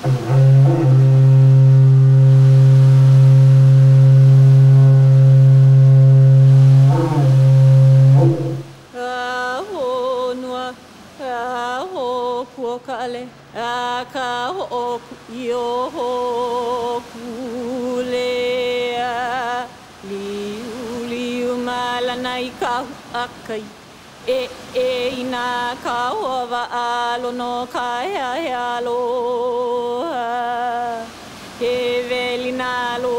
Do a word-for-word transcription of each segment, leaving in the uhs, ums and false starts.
Kale aka ho yo ho kulea liu liu malanai ka akai e e ina ka wa alo no ka ya lo e velina lo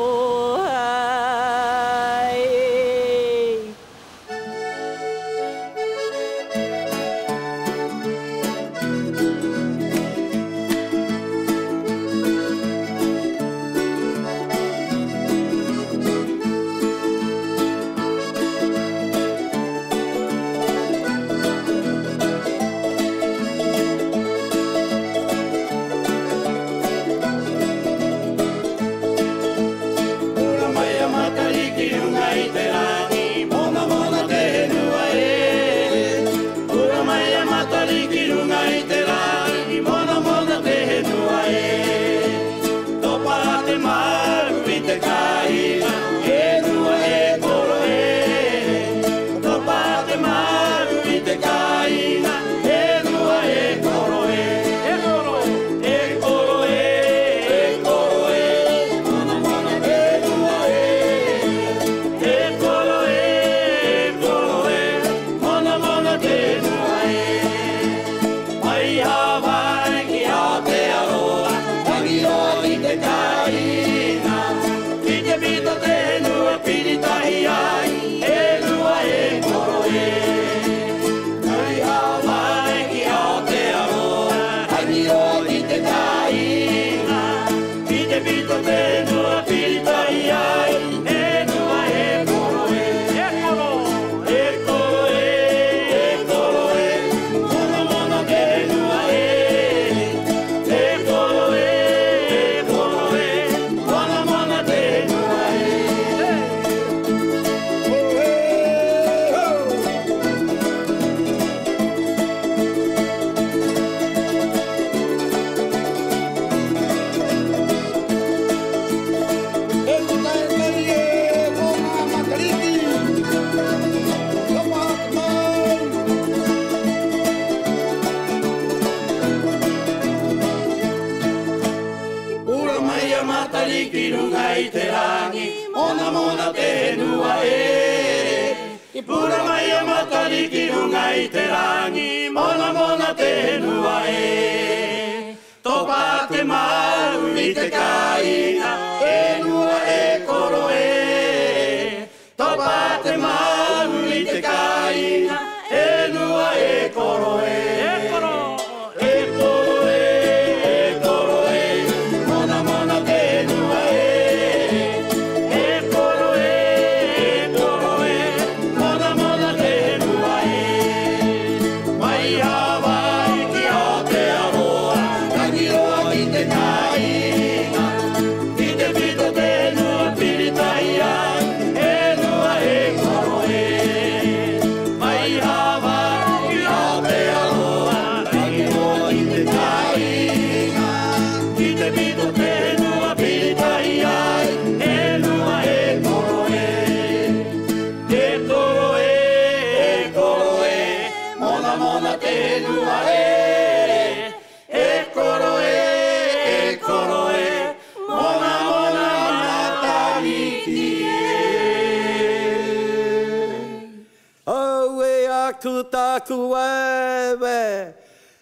Kuewe,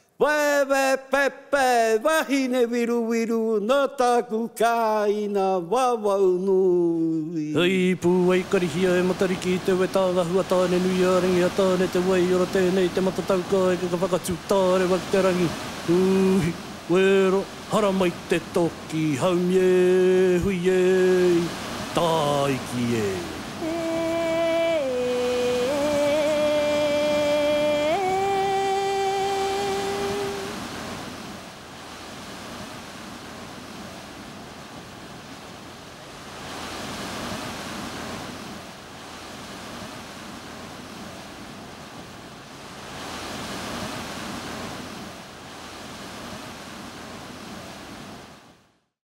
wewe pepe, wahine wiru wiru, no taku kaina, wawau nui. Hei pū ai karihia e matariki te we tāga hua tāne nui a ringi a tāne te wei ora tēnei te matatau kai ka whakatū tāre wak te rangi. Uhi, wero, hara mai te toki, haumie, hui e, tāiki e.